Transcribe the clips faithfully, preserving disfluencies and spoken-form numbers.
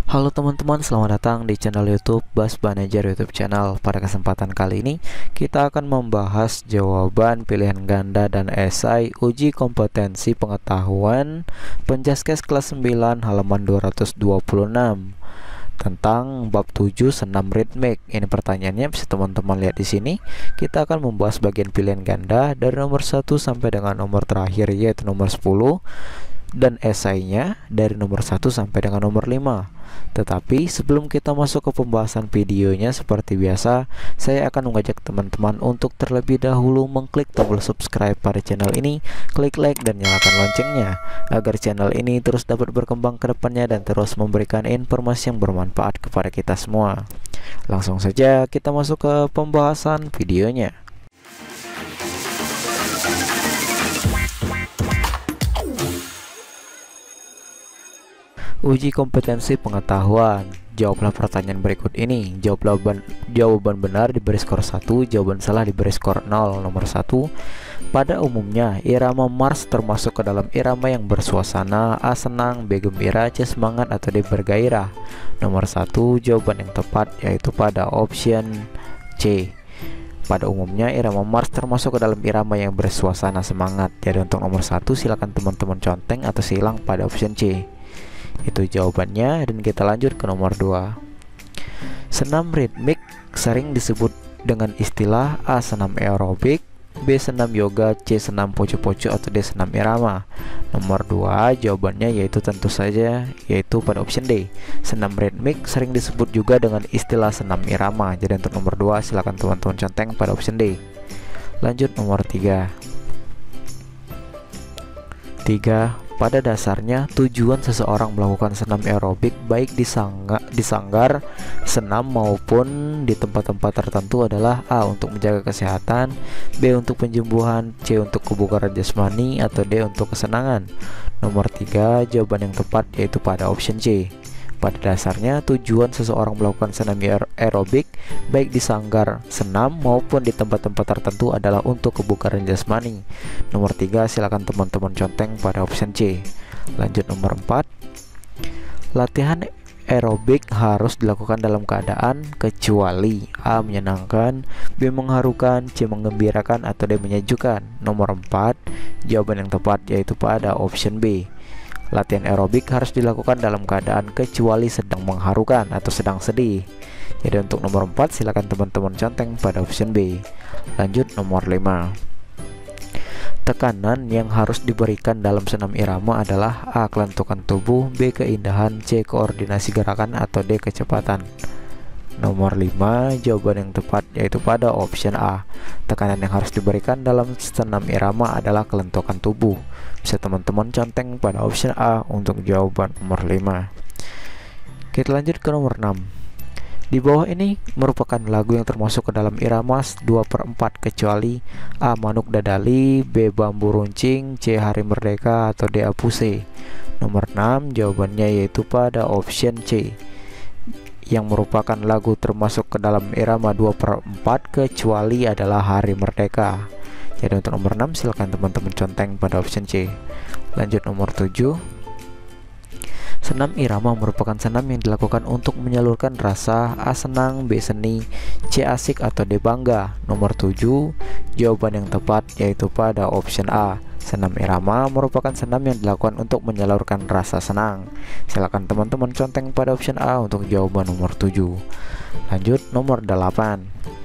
Halo teman-teman, selamat datang di channel YouTube Bas Manager YouTube Channel. Pada kesempatan kali ini, kita akan membahas jawaban pilihan ganda dan esai uji kompetensi pengetahuan Penjaskes kelas sembilan halaman dua ratus dua puluh enam tentang bab tujuh senam ritmik. Ini pertanyaannya bisa teman-teman lihat di sini. Kita akan membahas bagian pilihan ganda dari nomor satu sampai dengan nomor terakhir yaitu nomor sepuluh, dan esainya dari nomor satu sampai dengan nomor lima. Tetapi sebelum kita masuk ke pembahasan videonya, seperti biasa saya akan mengajak teman-teman untuk terlebih dahulu mengklik tombol subscribe pada channel ini, klik like dan nyalakan loncengnya agar channel ini terus dapat berkembang ke depannya dan terus memberikan informasi yang bermanfaat kepada kita semua. Langsung saja kita masuk ke pembahasan videonya. Uji kompetensi pengetahuan. Jawablah pertanyaan berikut ini. Jawaban jawaban benar diberi skor satu, jawaban salah diberi skor nol. Nomor satu. Pada umumnya, irama Mars termasuk ke dalam irama yang bersuasana: A senang, B gembira, C semangat, atau D bergairah. Nomor satu jawaban yang tepat yaitu pada option C. Pada umumnya irama Mars termasuk ke dalam irama yang bersuasana semangat. Jadi untuk nomor satu silakan teman-teman conteng atau silang pada option C. Itu jawabannya, dan kita lanjut ke nomor dua. Senam ritmik sering disebut dengan istilah A senam aerobik, B senam yoga, C senam poco-poco, atau D senam irama. Nomor dua jawabannya yaitu tentu saja yaitu pada option D. Senam ritmik sering disebut juga dengan istilah senam irama. Jadi untuk nomor dua silakan teman-teman conteng pada option D. Lanjut nomor tiga. tiga. Pada dasarnya, tujuan seseorang melakukan senam aerobik baik di, sangga, di sanggar senam maupun di tempat-tempat tertentu adalah A. Untuk menjaga kesehatan, B. Untuk penyembuhan, C. Untuk kebugaran jasmani, atau D. Untuk kesenangan. Nomor tiga jawaban yang tepat yaitu pada option C. Pada dasarnya, tujuan seseorang melakukan senam aerobik baik di sanggar senam maupun di tempat-tempat tertentu adalah untuk kebugaran jasmani. Nomor tiga silakan teman-teman conteng pada option C. Lanjut nomor empat. Latihan aerobik harus dilakukan dalam keadaan kecuali A. menyenangkan, B. mengharukan, C. menggembirakan, atau D. menyejukkan. Nomor empat jawaban yang tepat yaitu pada option B. Latihan aerobik harus dilakukan dalam keadaan kecuali sedang mengharukan atau sedang sedih. Jadi untuk nomor empat silakan teman-teman conteng pada option B. Lanjut nomor lima. Tekanan yang harus diberikan dalam senam irama adalah A. kelentukan tubuh, B. keindahan, C. koordinasi gerakan, atau D. kecepatan. Nomor lima jawaban yang tepat yaitu pada option A. Tekanan yang harus diberikan dalam senam irama adalah kelentukan tubuh. Bisa teman-teman conteng pada option A untuk jawaban nomor lima. Kita lanjut ke nomor enam. Di bawah ini merupakan lagu yang termasuk ke dalam irama dua per empat kecuali A. Manuk Dadali, B. Bambu Runcing, C. Hari Merdeka, atau D. Apuse. Nomor enam jawabannya yaitu pada option C, yang merupakan lagu termasuk ke dalam irama dua per empat kecuali adalah Hari Merdeka. Jadi untuk nomor enam silakan teman-teman conteng pada option C. Lanjut nomor tujuh. Senam irama merupakan senam yang dilakukan untuk menyalurkan rasa A. senang, B. seni, C. asik, atau D. bangga. Nomor tujuh jawaban yang tepat yaitu pada option A. Senam irama merupakan senam yang dilakukan untuk menyalurkan rasa senang. Silakan teman-teman conteng pada option A untuk jawaban nomor tujuh. Lanjut nomor delapan.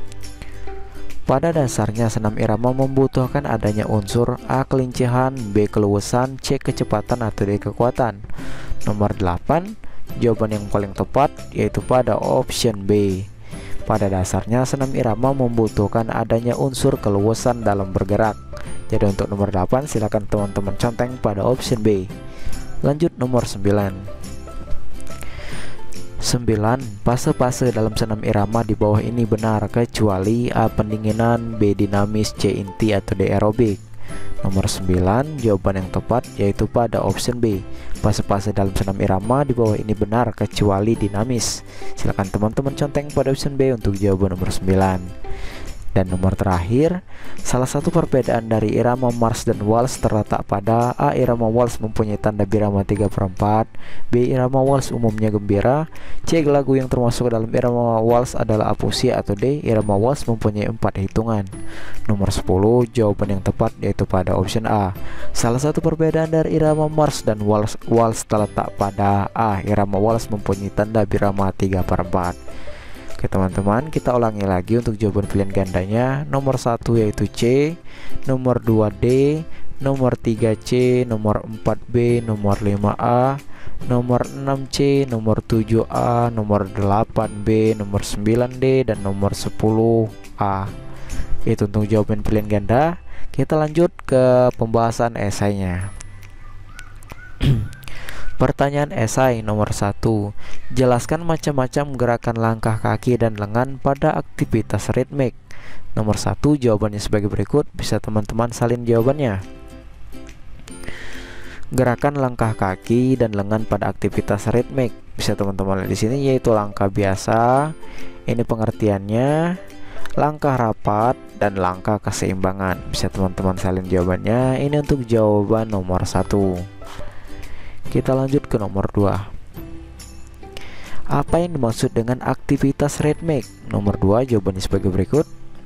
Pada dasarnya senam irama membutuhkan adanya unsur A. kelincahan, B. keluasan, C. kecepatan, atau D. kekuatan. Nomor delapan jawaban yang paling tepat yaitu pada option B. Pada dasarnya senam irama membutuhkan adanya unsur keluasan dalam bergerak. Jadi untuk nomor delapan silakan teman-teman conteng pada option B. Lanjut nomor sembilan. sembilan. Fase-fase dalam senam irama di bawah ini benar kecuali A. pendinginan, B. dinamis, C. inti, atau D. aerobik. Nomor sembilan jawaban yang tepat yaitu pada option B. Fase-fase dalam senam irama di bawah ini benar kecuali dinamis. Silakan teman-teman conteng pada option B untuk jawaban nomor sembilan. Dan nomor terakhir, salah satu perbedaan dari irama march dan waltz terletak pada A. Irama waltz mempunyai tanda birama tiga per empat, B. Irama waltz umumnya gembira, C. Lagu yang termasuk dalam irama waltz adalah apusia, atau D. Irama waltz mempunyai empat hitungan. Nomor sepuluh, jawaban yang tepat yaitu pada option A. Salah satu perbedaan dari irama march dan waltz, waltz terletak pada A. Irama waltz mempunyai tanda birama tiga per empat. Oke teman-teman, kita ulangi lagi untuk jawaban pilihan gandanya. Nomor satu yaitu C, nomor dua D, nomor tiga C, nomor empat B, nomor lima A, nomor enam C, nomor tujuh A, nomor delapan B, nomor sembilan D, dan nomor sepuluh A. Itu untuk jawaban pilihan ganda. Kita lanjut ke pembahasan esainya. Pertanyaan esai nomor satu. Jelaskan macam-macam gerakan langkah kaki dan lengan pada aktivitas ritmik. Nomor satu, jawabannya sebagai berikut. Bisa teman-teman salin jawabannya. Gerakan langkah kaki dan lengan pada aktivitas ritmik. Bisa teman-teman lihat di sini, yaitu langkah biasa. Ini pengertiannya. Langkah rapat dan langkah keseimbangan. Bisa teman-teman salin jawabannya. Ini untuk jawaban nomor satu. Kita lanjut ke nomor dua. Apa yang dimaksud dengan aktivitas ritmik? Nomor dua, jawabannya sebagai berikut.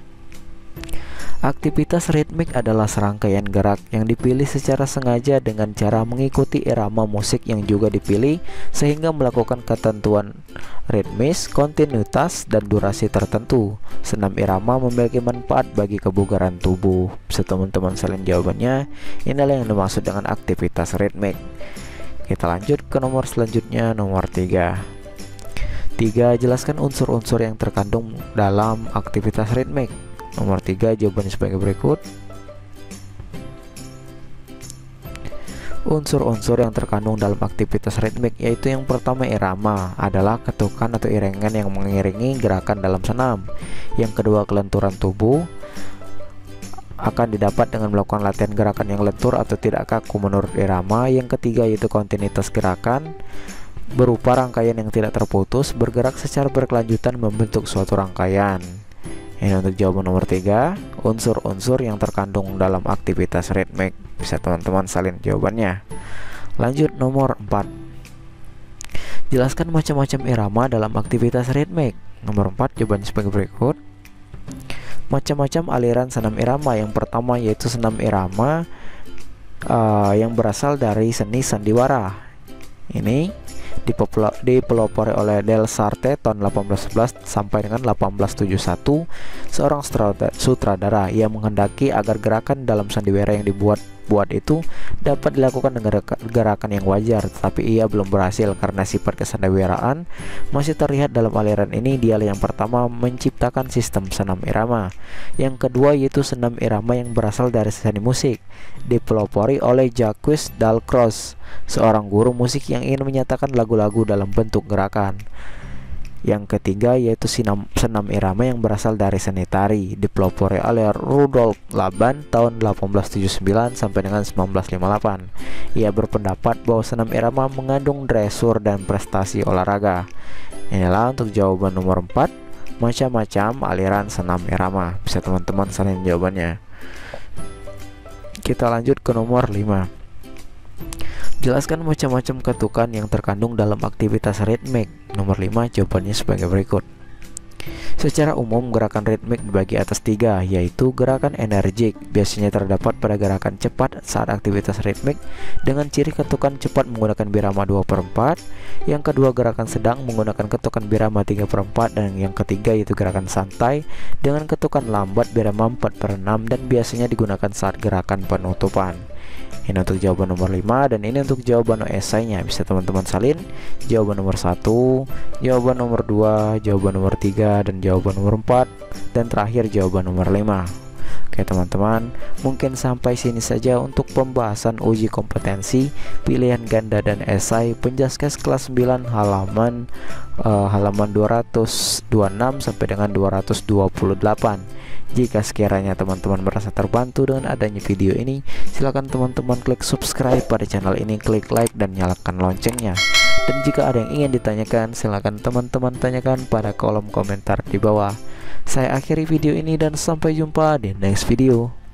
Aktivitas ritmik adalah serangkaian gerak yang dipilih secara sengaja dengan cara mengikuti irama musik yang juga dipilih sehingga melakukan ketentuan ritmis, kontinuitas, dan durasi tertentu. Senam irama memiliki manfaat bagi kebugaran tubuh. Bisa teman-teman salin jawabannya. Inilah yang dimaksud dengan aktivitas ritmik. Kita lanjut ke nomor selanjutnya, nomor tiga. tiga. Jelaskan unsur-unsur yang terkandung dalam aktivitas ritmik. Nomor tiga, jawabannya sebagai berikut. Unsur-unsur yang terkandung dalam aktivitas ritmik yaitu yang pertama irama, adalah ketukan atau iringan yang mengiringi gerakan dalam senam. Yang kedua, kelenturan tubuh, akan didapat dengan melakukan latihan gerakan yang lentur atau tidak kaku menurut irama. Yang ketiga yaitu kontinuitas gerakan, berupa rangkaian yang tidak terputus, bergerak secara berkelanjutan membentuk suatu rangkaian. Ini untuk jawaban nomor tiga, unsur-unsur yang terkandung dalam aktivitas ritmik. Bisa teman-teman salin jawabannya. Lanjut nomor empat. Jelaskan macam-macam irama dalam aktivitas ritmik. Nomor empat, jawabannya sebagai berikut. Macam-macam aliran senam irama. Yang pertama yaitu senam irama uh, yang berasal dari seni sandiwara. Ini dipelopori oleh Del Sarte tahun delapan belas sebelas sampai dengan delapan belas tujuh puluh satu. Seorang sutradara yang menghendaki agar gerakan dalam sandiwara yang dibuat buat itu dapat dilakukan dengan gerakan yang wajar, tetapi ia belum berhasil karena sifat kesandiwaraan masih terlihat dalam aliran ini. Dialah yang pertama menciptakan sistem senam irama. Yang kedua yaitu senam irama yang berasal dari seni musik, dipelopori oleh Jacques Dalcroze, seorang guru musik yang ingin menyatakan lagu-lagu dalam bentuk gerakan. Yang ketiga yaitu senam, senam irama yang berasal dari seni tari, dipelopori oleh Rudolf Laban tahun delapan belas tujuh puluh sembilan sampai dengan sembilan belas lima puluh delapan. Ia berpendapat bahwa senam irama mengandung dressur dan prestasi olahraga. Inilah untuk jawaban nomor empat, macam-macam aliran senam irama. Bisa teman-teman salin jawabannya. Kita lanjut ke nomor lima. Jelaskan macam-macam ketukan yang terkandung dalam aktivitas ritmik. Nomor lima, jawabannya sebagai berikut. Secara umum gerakan ritmik dibagi atas tiga, yaitu gerakan energik, biasanya terdapat pada gerakan cepat saat aktivitas ritmik dengan ciri ketukan cepat menggunakan birama dua per empat. Yang kedua, gerakan sedang menggunakan ketukan birama tiga per empat. Dan yang ketiga yaitu gerakan santai dengan ketukan lambat birama empat per enam dan biasanya digunakan saat gerakan penutupan. Ini untuk jawaban nomor lima dan ini untuk jawaban esainya. Bisa teman-teman salin jawaban nomor satu, jawaban nomor dua, jawaban nomor tiga, dan jawaban nomor empat, dan terakhir jawaban nomor lima. Oke teman-teman, mungkin sampai sini saja untuk pembahasan uji kompetensi pilihan ganda dan esai Penjaskes kelas sembilan halaman uh, halaman dua ratus dua puluh enam sampai dengan dua ratus dua puluh delapan. Jika sekiranya teman-teman merasa terbantu dengan adanya video ini, silakan teman-teman klik subscribe pada channel ini, klik like dan nyalakan loncengnya. Dan jika ada yang ingin ditanyakan, silakan teman-teman tanyakan pada kolom komentar di bawah. Saya akhiri video ini dan sampai jumpa di next video.